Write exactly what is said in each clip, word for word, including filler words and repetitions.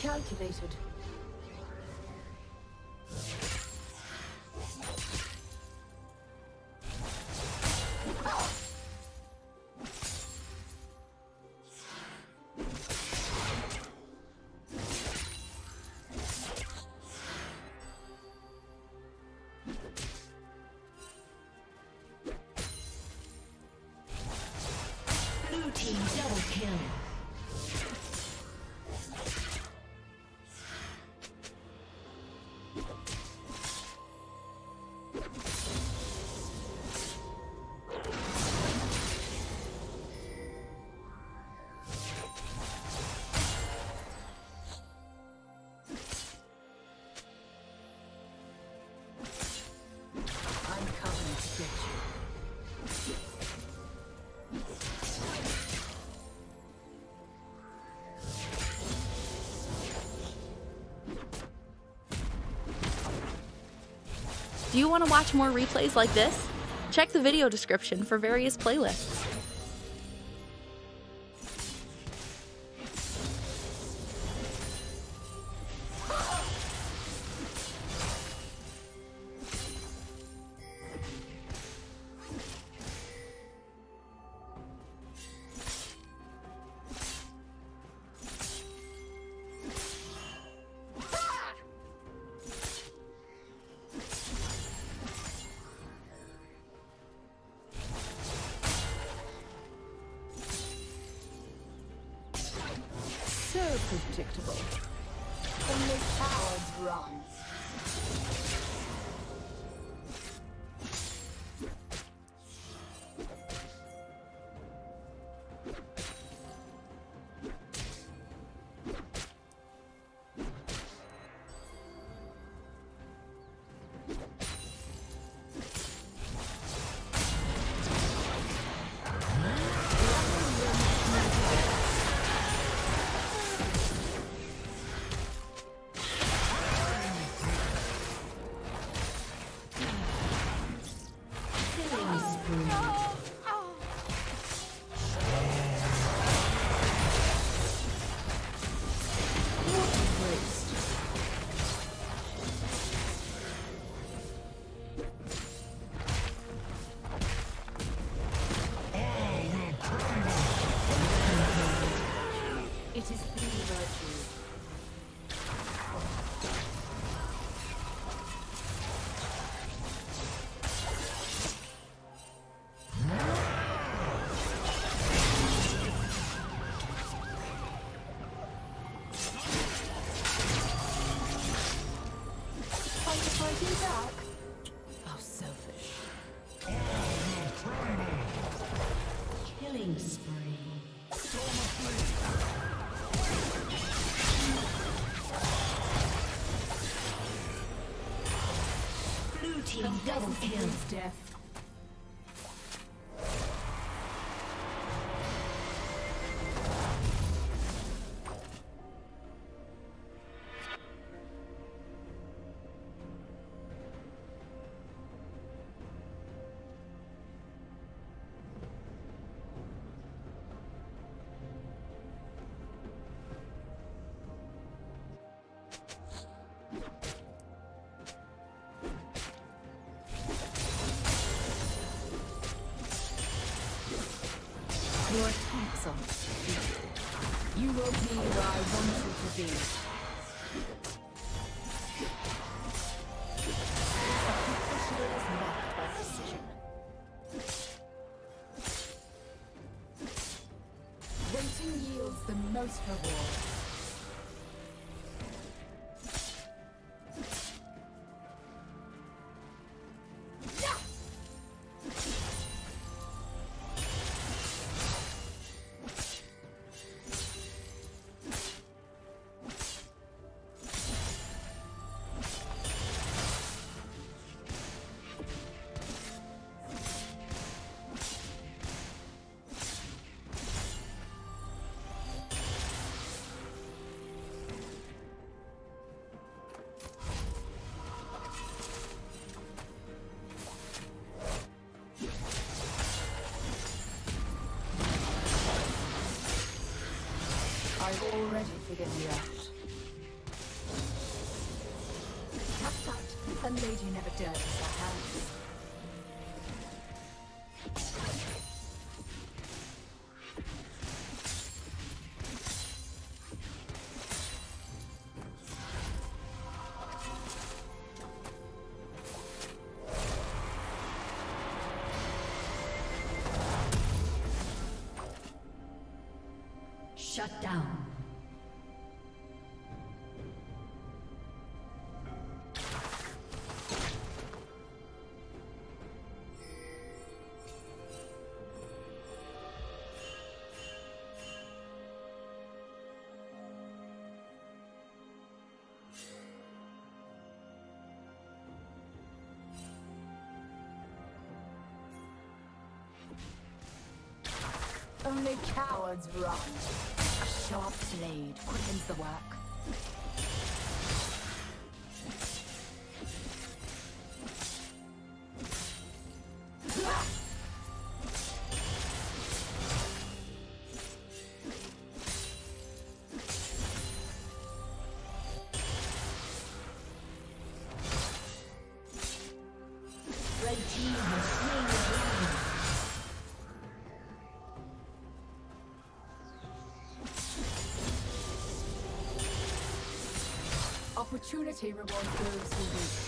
calculated. Blue team double kill. Do you want to watch more replays like this? Check the video description for various playlists. So predictable. Only cowards run. It is three virtues. Are you fighting back? How selfish. Killing spree. Blue team double kill. Death. Your attacks on you will be where I want you to be. A professional is marked by precision. Waiting yields the most reward. I've already figured you out. One lady never dirties her hands. Shut down. Only cowards run. A sharp blade quickens the work. Red team has slain the dragon. Opportunity rewards those who wait.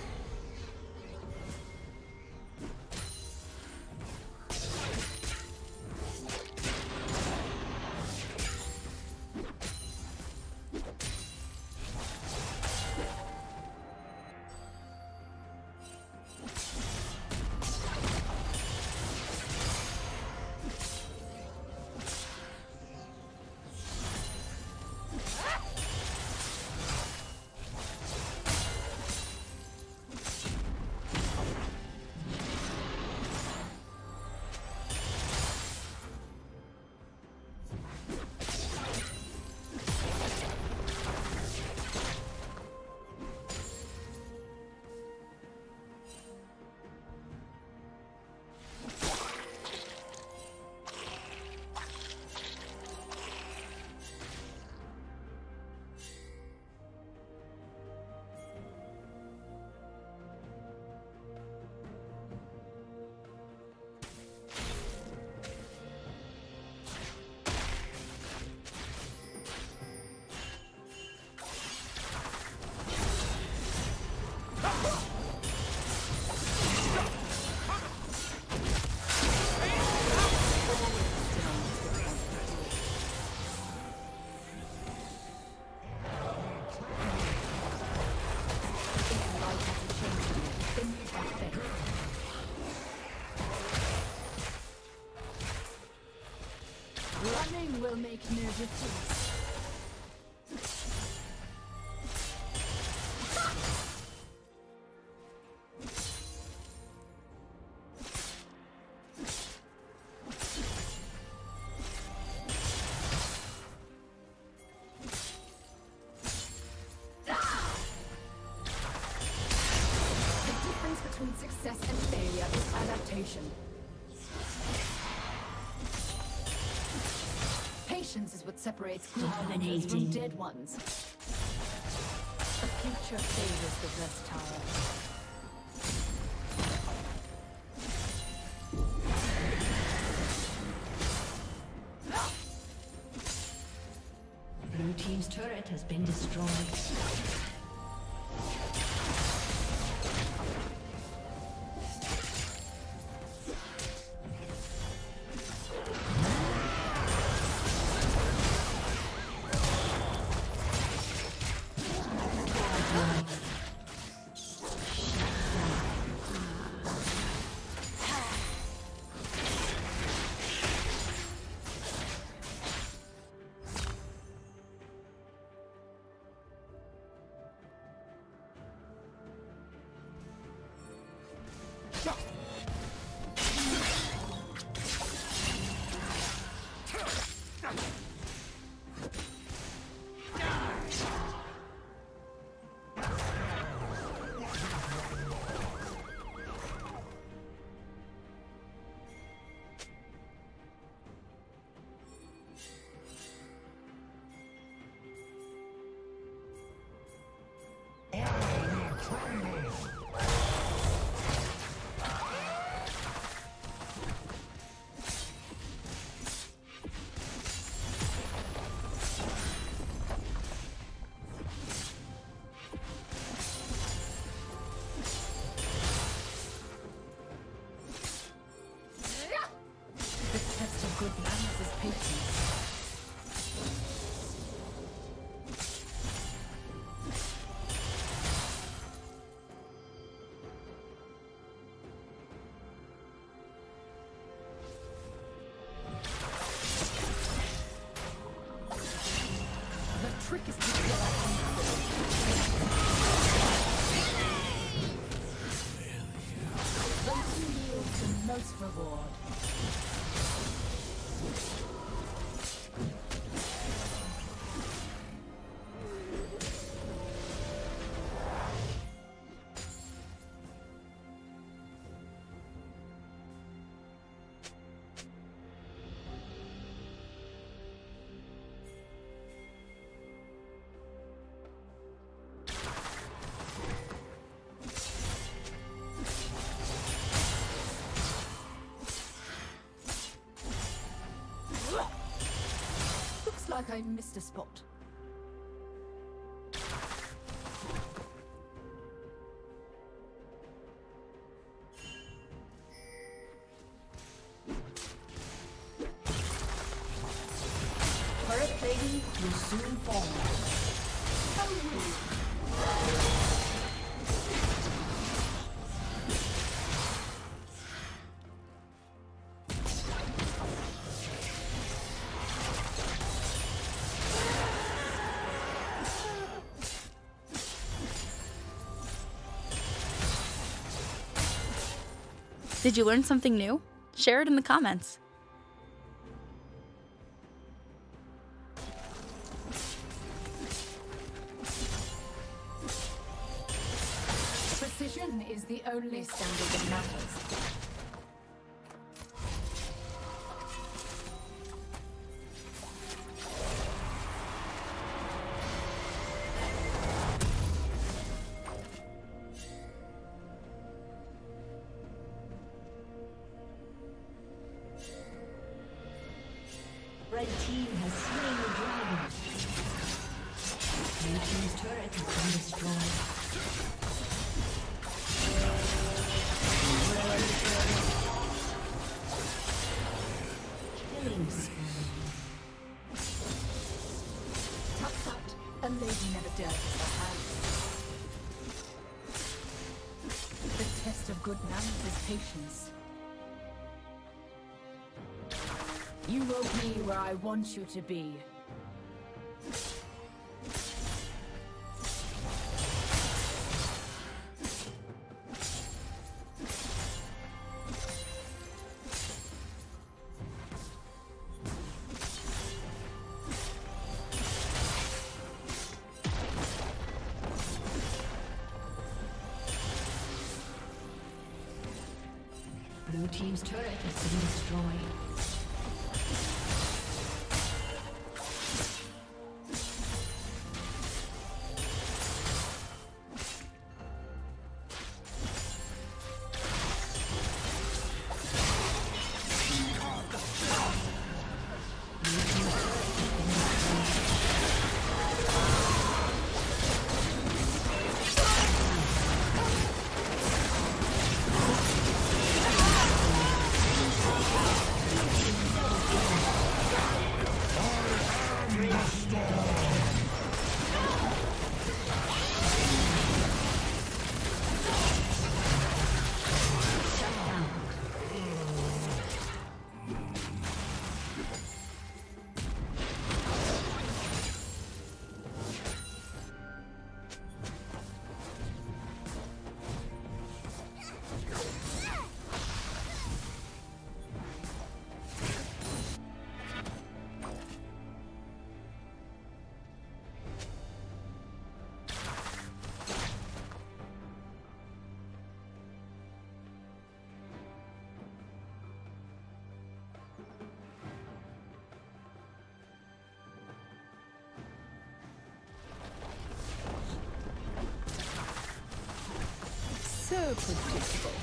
Running will make no difference. The difference between success and failure is adaptation. Patience is what separates good hunters from dead ones. The future favors the versatile. Blue team's turret has been destroyed. work is to kill our those who yield the most reward. Like I missed a spot. Turret plating will soon fall. Did you learn something new? Share it in the comments. Precision is the only standard that matters. Red team has slain the dragon. Blue team's turret has been destroyed. Killing spree. Tut tut, a lady never dirties her hands. The test of good manners is patience. You will be where I want you to be. Blue team's turret has been destroyed. So predictable.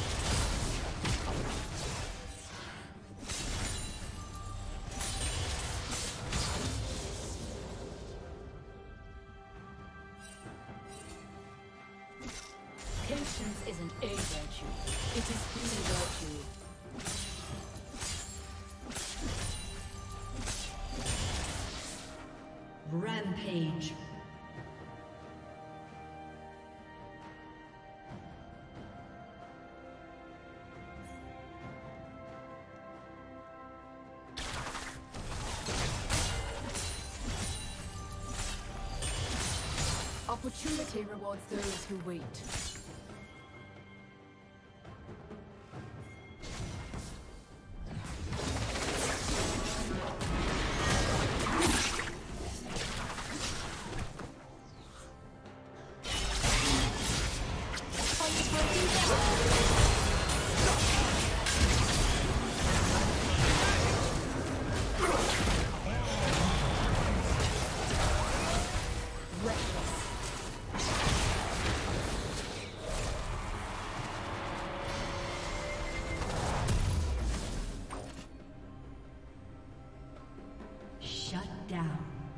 Patience isn't a virtue, it is the virtue. Rampage. Opportunity rewards those who wait. Down.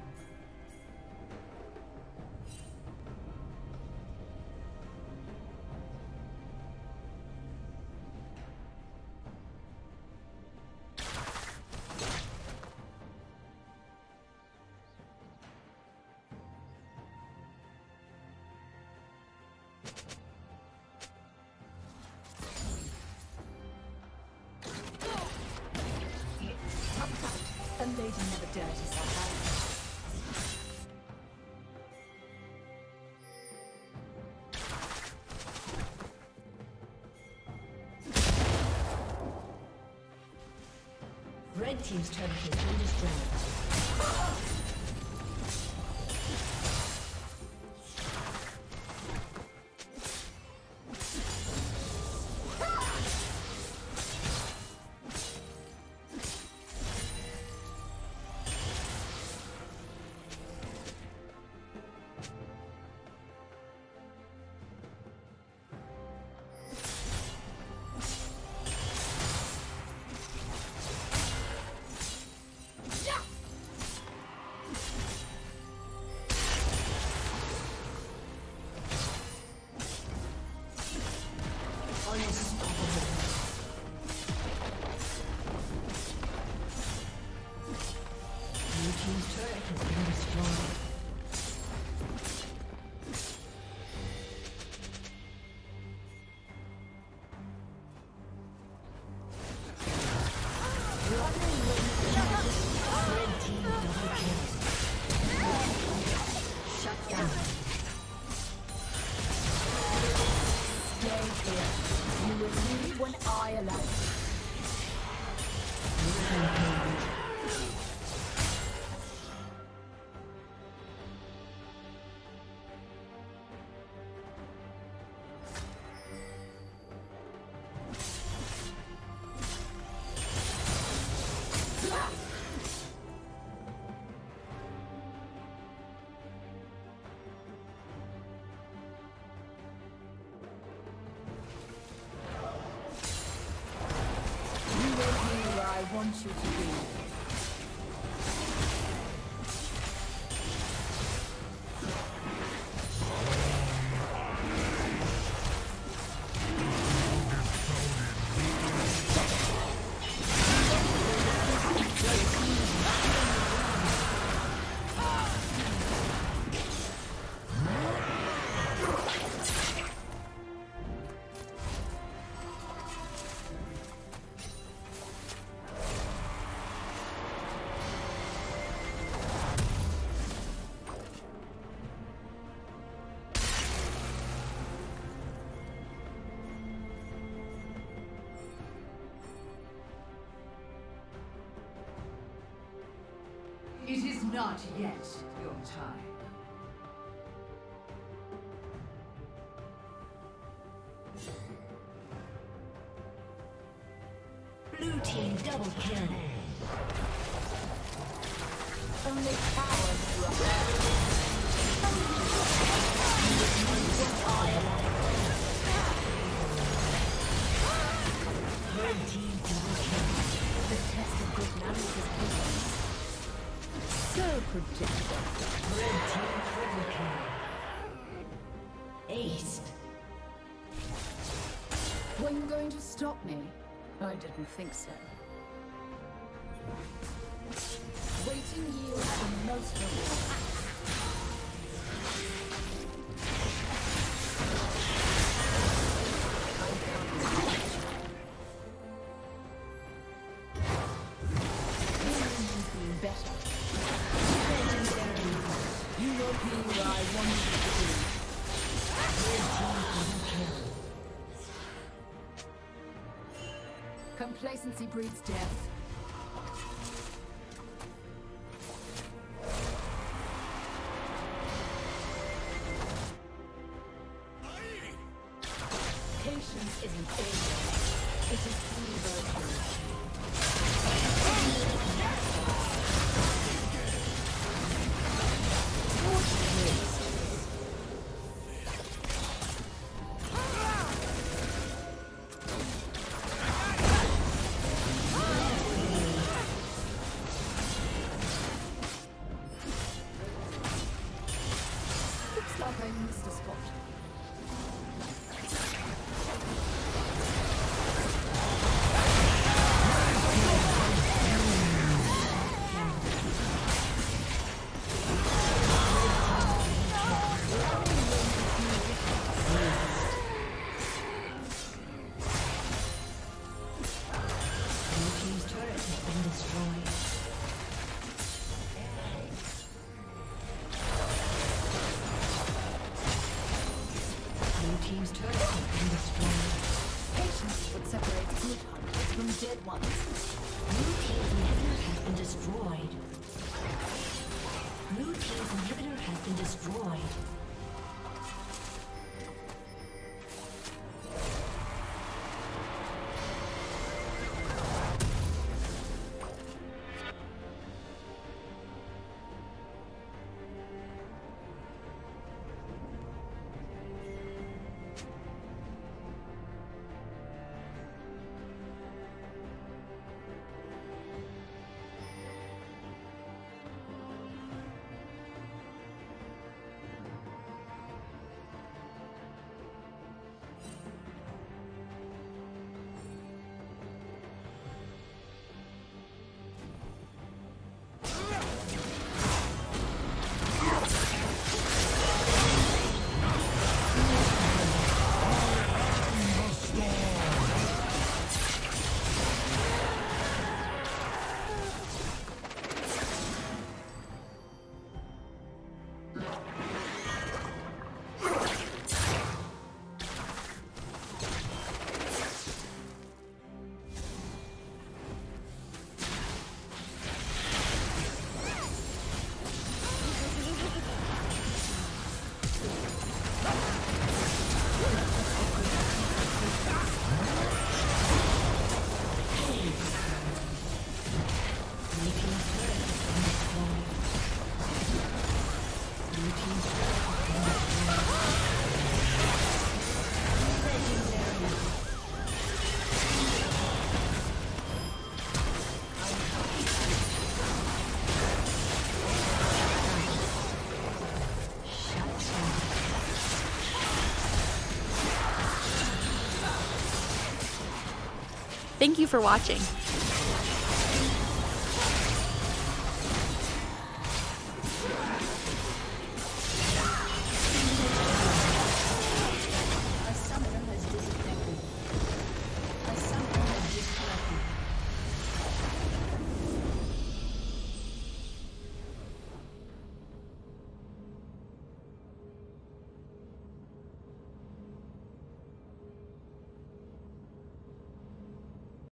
A lady never dirties herself out. Red team's turret has been destroyed. I want you to be. It is not yet your time. Blue team double kill. Only cowards run. Red team double kill. The test of good manners is patience. So projected. Red team triple kill. Ace. Were you going to stop me? I didn't think so. Waiting yields the most reward. Better. You will be where I want you to be. Complacency breeds death. Patience isn't age. It is true virtue. Team's turret has been destroyed. Patience is what separates good hunters from dead ones. Blue team's inhibitor has been destroyed. Blue team's inhibitor has been destroyed. Thank you for watching.